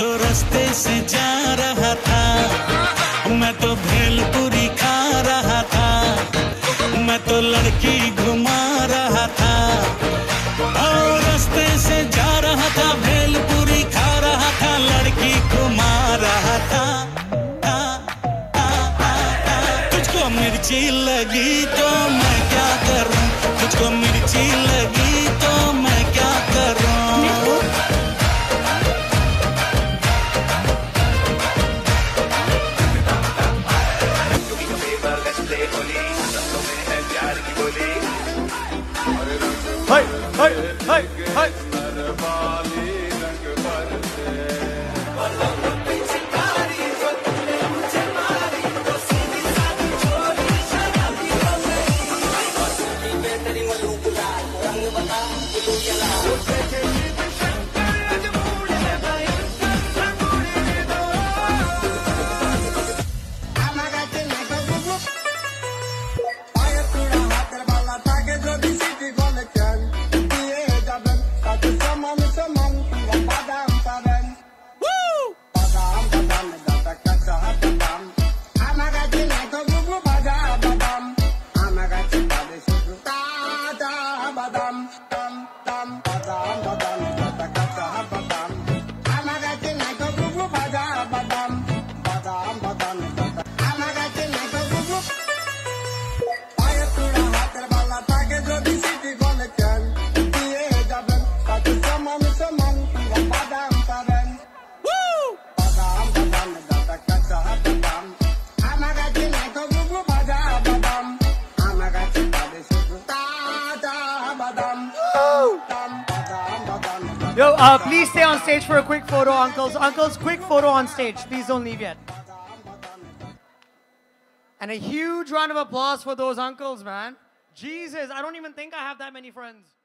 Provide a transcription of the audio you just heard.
तो रास्ते से जा रहा था, मैं तो भेलपुरी खा रहा था, मैं तो लड़की घुमा रहा था। और रास्ते से जा रहा था, भेलपुरी खा रहा था, लड़की घुमा रहा था। तुझको मिर्ची लगी तो मैं क्या करूं, तुझको मिर्ची लगी तो मैं क्या करूं। हाय हाय हाय हाय Yo, please stay on stage for a quick photo, uncles. Uncles, quick photo on stage. Please don't leave yet. And a huge round of applause for those uncles, man. Jesus, I don't even think I have that many friends.